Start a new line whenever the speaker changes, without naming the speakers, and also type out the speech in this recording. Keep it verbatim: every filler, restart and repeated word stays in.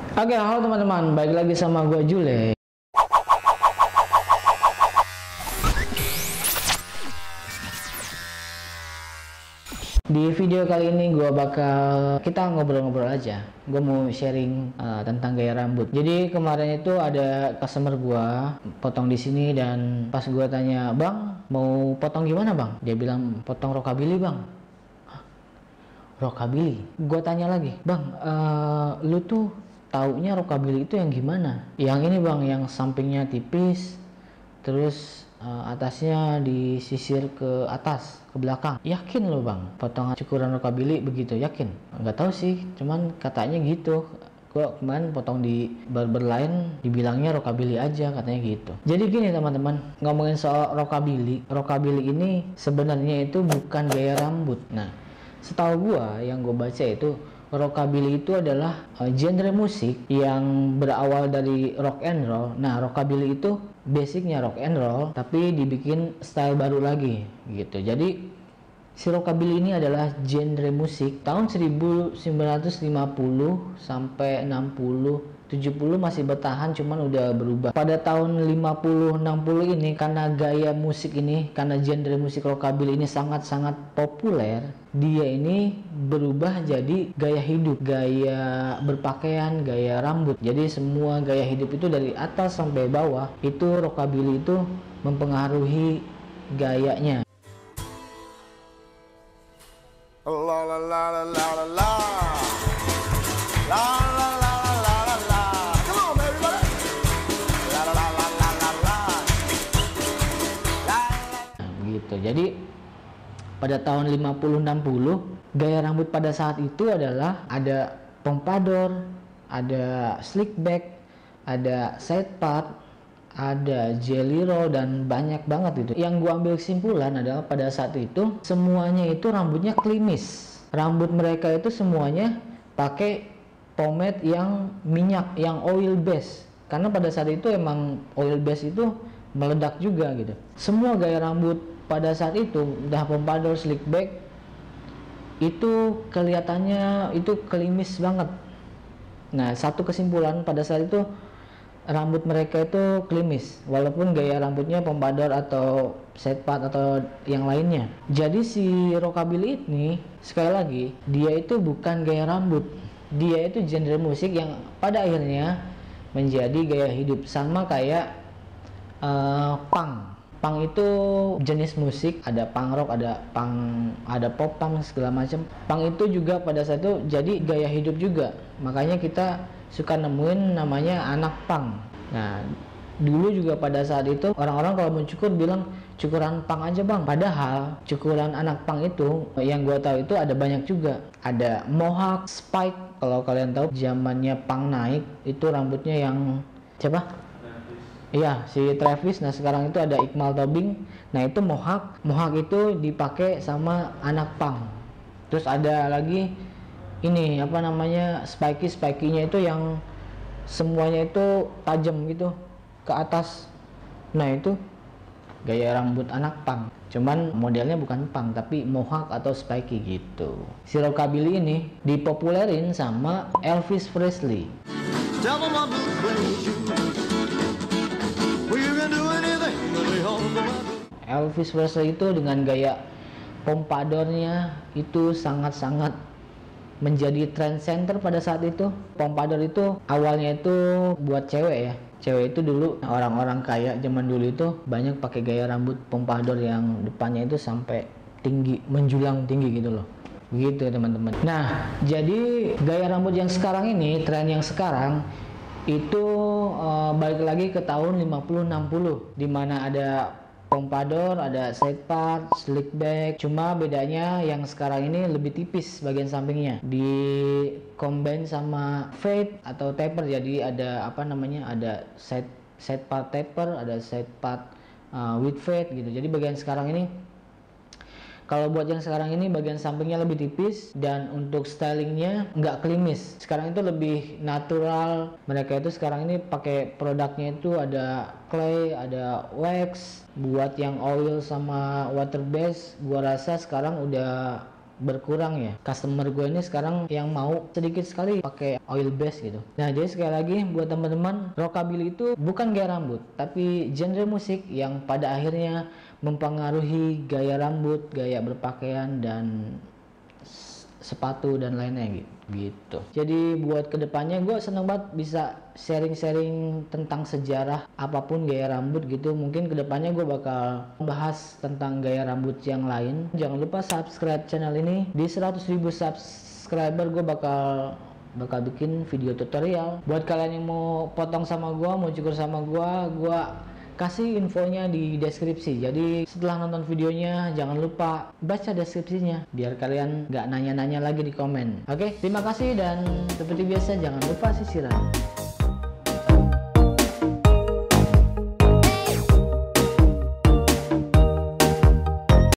Oke, halo teman-teman, balik lagi sama gue Jule. Di video kali ini gue bakal kita ngobrol-ngobrol aja. Gue mau sharing uh, tentang gaya rambut. Jadi kemarin itu ada customer gue potong di sini dan pas gue tanya, "Bang, mau potong gimana, Bang?" Dia bilang, "Potong rockabilly, Bang." Hah? Rockabilly? Gue tanya lagi, "Bang, uh, lu tuh taunya rockabilly itu yang gimana?" "Yang ini, Bang, yang sampingnya tipis, terus uh, atasnya disisir ke atas, ke belakang." "Yakin lo, Bang, potongan cukuran rockabilly begitu? Yakin?" "Nggak tahu sih, cuman katanya gitu. Gua kemarin potong di barber lain dibilangnya rockabilly aja," katanya gitu. Jadi gini teman-teman, ngomongin soal rockabilly, rockabilly ini sebenarnya itu bukan gaya rambut. Nah, setahu gua yang gue baca itu rockabilly itu adalah uh, genre musik yang berawal dari rock and roll. Nah, rockabilly itu basicnya rock and roll tapi dibikin style baru lagi gitu. Jadi si rockabilly ini adalah genre musik tahun seribu sembilan ratus lima puluh sampai enam puluh, tujuh puluh masih bertahan, cuman udah berubah. Pada tahun lima puluh enam puluh ini karena gaya musik ini, karena genre musik rockabilly ini sangat-sangat populer, dia ini berubah jadi gaya hidup, gaya berpakaian, gaya rambut. Jadi semua gaya hidup itu dari atas sampai bawah itu rockabilly itu mempengaruhi gayanya. La la la la la la la. La la la la la la. Come on everybody. La la la la la la la. La la. Gitu. Jadi pada tahun lima puluh enam puluh gaya rambut pada saat itu adalah ada pompadour, ada slick back, ada side part, ada jelly roll, dan banyak banget itu. Yang gua ambil kesimpulan adalah pada saat itu semuanya itu rambutnya klimis. Rambut mereka itu semuanya pakai pomade yang minyak, yang oil base. Karena pada saat itu emang oil base itu meledak juga gitu. Semua gaya rambut pada saat itu, udah pompadour, slick back, itu kelihatannya itu klimis banget. Nah, satu kesimpulan pada saat itu rambut mereka itu klimis walaupun gaya rambutnya pompadour atau side part atau yang lainnya. Jadi si rockabilly ini sekali lagi dia itu bukan gaya rambut, dia itu genre musik yang pada akhirnya menjadi gaya hidup, sama kayak uh, punk. Punk itu jenis musik, ada punk rock, ada punk, ada pop punk segala macam. Punk itu juga pada saat itu jadi gaya hidup juga. Makanya kita suka nemuin namanya anak punk. Nah, dulu juga pada saat itu orang-orang kalau mau cukur bilang cukuran punk aja, Bang. Padahal cukuran anak punk itu yang gua tahu itu ada banyak juga. Ada mohawk, spike. Kalau kalian tahu zamannya punk naik itu rambutnya yang siapa? Iya, si Travis. Nah, sekarang itu ada Iqmal Tobing. Nah, itu mohawk. Mohawk itu dipakai sama anak punk. Terus ada lagi ini apa namanya, spiky. Spiky-nya itu yang semuanya itu tajam gitu ke atas. Nah, itu gaya rambut anak punk. Cuman modelnya bukan punk tapi mohawk atau spiky gitu. Si rockabilly ini dipopulerin sama Elvis Presley. Elvis Presley itu dengan gaya pompadournya itu sangat-sangat menjadi trend center pada saat itu. Pompadour itu awalnya itu buat cewek ya. Cewek itu dulu orang-orang kaya zaman dulu itu banyak pakai gaya rambut pompadour yang depannya itu sampai tinggi, menjulang tinggi gitu loh. Begitu teman-teman. Nah, jadi gaya rambut yang sekarang ini, tren yang sekarang itu uh, balik lagi ke tahun lima puluh enam puluh, dimana ada pompadour, ada side part, slick back. Cuma bedanya yang sekarang ini lebih tipis bagian sampingnya, di combine sama fade atau taper. Jadi ada apa namanya, ada side side part taper, ada side part uh, with fade gitu. Jadi bagian sekarang ini, kalau buat yang sekarang ini bagian sampingnya lebih tipis dan untuk stylingnya nggak klimis. Sekarang itu lebih natural. Mereka itu sekarang ini pakai produknya itu ada clay, ada wax. Buat yang oil sama water base, gua rasa sekarang udah
berkurang ya. Customer gue ini sekarang yang mau sedikit sekali pakai oil base gitu. Nah, jadi sekali lagi buat teman-teman, rockabilly itu bukan gaya rambut, tapi genre musik yang pada akhirnya mempengaruhi gaya rambut, gaya berpakaian, dan sepatu dan lainnya gitu. Jadi buat kedepannya gue seneng banget bisa sharing-sharing tentang sejarah apapun gaya rambut gitu. Mungkin kedepannya gue bakal bahas tentang gaya rambut yang lain. Jangan lupa subscribe channel ini. Di seratus ribu subscriber gue bakal bakal bikin video tutorial. Buat kalian yang mau potong sama gue, mau cukur sama gue, gue kasih infonya di deskripsi. Jadi setelah nonton videonya jangan lupa baca deskripsinya biar kalian nggak nanya-nanya lagi di komen. Oke, terima kasih dan seperti biasa jangan lupa sisiran.